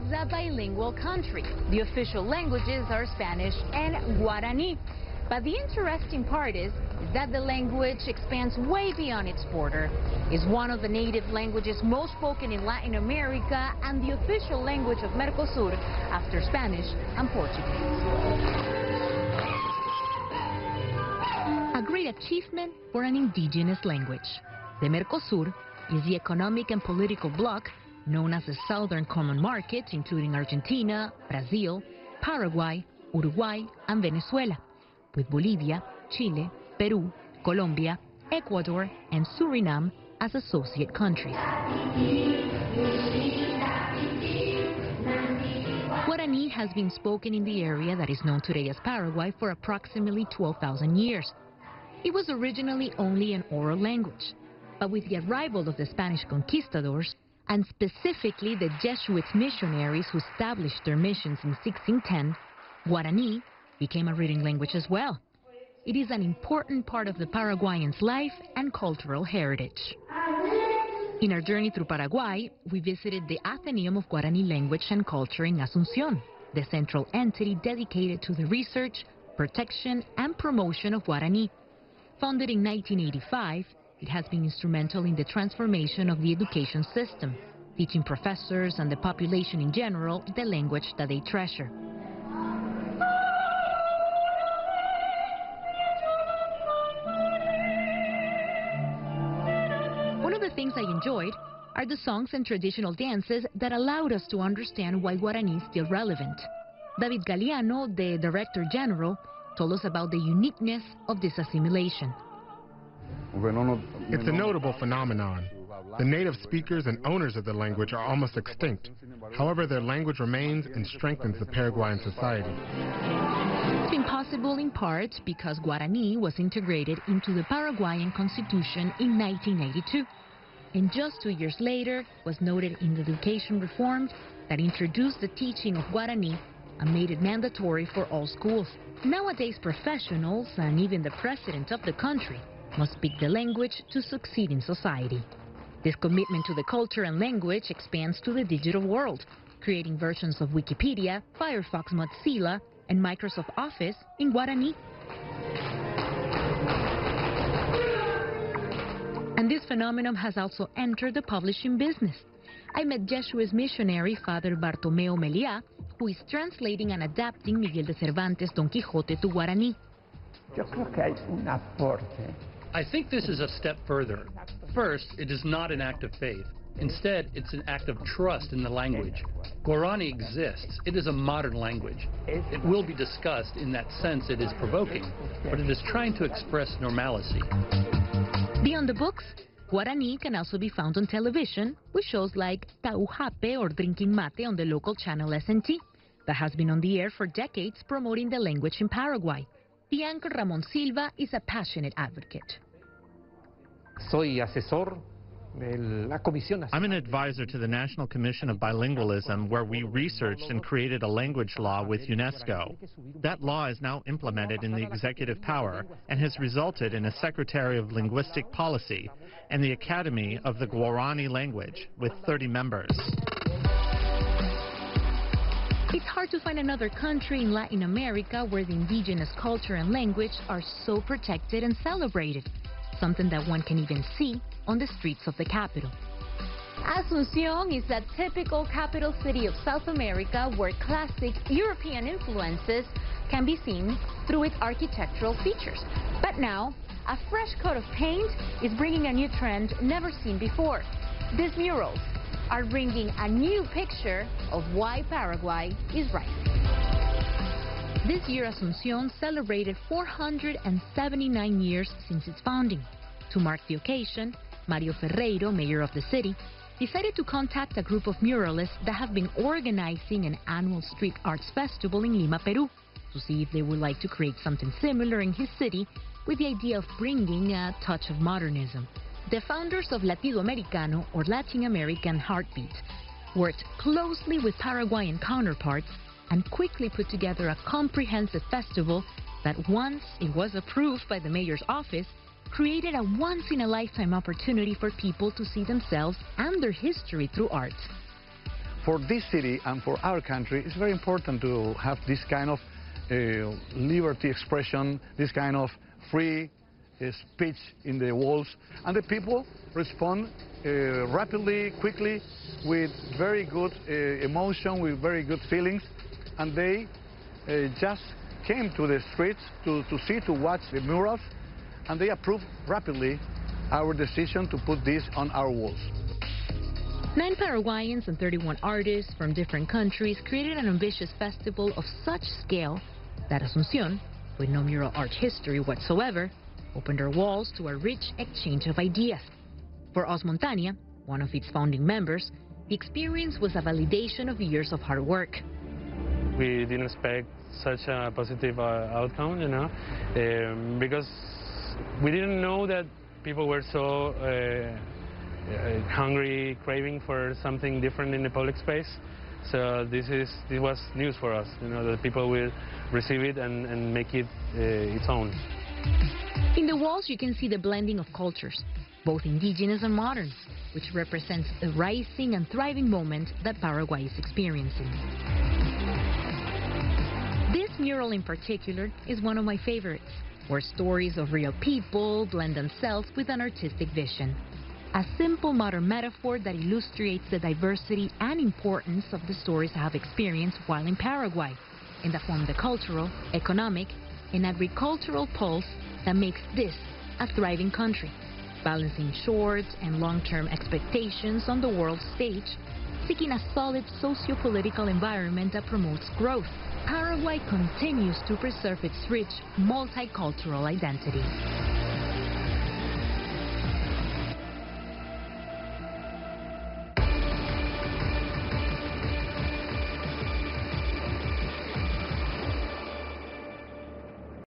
is a bilingual country. The official languages are Spanish and Guarani. But the interesting part is that the language expands way beyond its border. It's one of the native languages most spoken in Latin America and the official language of Mercosur after Spanish and Portuguese. A great achievement for an indigenous language. The Mercosur is the economic and political bloc known as the Southern Common Market, including Argentina, Brazil, Paraguay, Uruguay, and Venezuela, with Bolivia, Chile, Peru, Colombia, Ecuador, and Suriname as associate countries. Guarani has been spoken in the area that is known today as Paraguay for approximately 12,000 years. It was originally only an oral language, but with the arrival of the Spanish conquistadors, and specifically the Jesuit missionaries who established their missions in 1610, Guarani became a written language as well. It is an important part of the Paraguayans' life and cultural heritage. In our journey through Paraguay, we visited the Athenaeum of Guarani Language and Culture in Asunción, the central entity dedicated to the research, protection, and promotion of Guarani. Founded in 1985, it has been instrumental in the transformation of the education system, teaching professors and the population in general the language that they treasure. One of the things I enjoyed are the songs and traditional dances that allowed us to understand why Guarani is still relevant. David Galeano, the Director General, told us about the uniqueness of this assimilation. It's a notable phenomenon. The native speakers and owners of the language are almost extinct. However, their language remains and strengthens the Paraguayan society. It's been possible in part because Guarani was integrated into the Paraguayan Constitution in 1982. And just 2 years later was noted in the education reforms that introduced the teaching of Guarani and made it mandatory for all schools. Nowadays, professionals and even the president of the country must speak the language to succeed in society. This commitment to the culture and language expands to the digital world, creating versions of Wikipedia, Firefox, Mozilla, and Microsoft Office in Guarani. And this phenomenon has also entered the publishing business. I met Jesuit missionary Father Bartomeo Meliá, who is translating and adapting Miguel de Cervantes' Don Quixote to Guarani. I think this is a step further. First, it is not an act of faith. Instead, it's an act of trust in the language. Guarani exists. It is a modern language. It will be discussed. In that sense, it is provoking, but it is trying to express normalcy. Beyond the books, Guarani can also be found on television with shows like Taujape or Drinking Mate on the local channel SNT that has been on the air for decades promoting the language in Paraguay. The anchor Ramon Silva is a passionate advocate. I'm an advisor to the National Commission of Bilingualism, where we researched and created a language law with UNESCO. That law is now implemented in the executive power and has resulted in a Secretary of Linguistic Policy and the Academy of the Guarani language with 30 members. It's hard to find another country in Latin America where the indigenous culture and language are so protected and celebrated, something that one can even see on the streets of the capital. Asunción is a typical capital city of South America where classic European influences can be seen through its architectural features. But now, a fresh coat of paint is bringing a new trend never seen before. These murals are bringing a new picture of why Paraguay is right. This year, Asunción celebrated 479 years since its founding. To mark the occasion, Mario Ferreiro, mayor of the city, decided to contact a group of muralists that have been organizing an annual street arts festival in Lima, Peru, to see if they would like to create something similar in his city with the idea of bringing a touch of modernism. The founders of Latido Americano, or Latin American Heartbeat, worked closely with Paraguayan counterparts and quickly put together a comprehensive festival that, once it was approved by the mayor's office, created a once-in-a-lifetime opportunity for people to see themselves and their history through art. For this city and for our country, it's very important to have this kind of liberty expression, this kind of free speech in the walls, and the people respond rapidly, quickly, with very good emotion, with very good feelings, and they just came to the streets to watch the murals, and they approved rapidly our decision to put this on our walls. 9 Paraguayans and 31 artists from different countries created an ambitious festival of such scale that Asunción, with no mural art history whatsoever, opened her walls to a rich exchange of ideas. For Os Montaña, one of its founding members, the experience was a validation of years of hard work. We didn't expect such a positive outcome, you know, because we didn't know that people were so hungry, craving for something different in the public space. So this was news for us, you know, that people will receive it and make it its own. In the walls you can see the blending of cultures, both indigenous and modern, which represents the rising and thriving moment that Paraguay is experiencing. This mural in particular is one of my favorites, where stories of real people blend themselves with an artistic vision. A simple modern metaphor that illustrates the diversity and importance of the stories I have experienced while in Paraguay, and that form the cultural, economic, and agricultural pulse that makes this a thriving country, balancing short and long-term expectations on the world stage, seeking a solid socio-political environment that promotes growth. Paraguay continues to preserve its rich multicultural identity.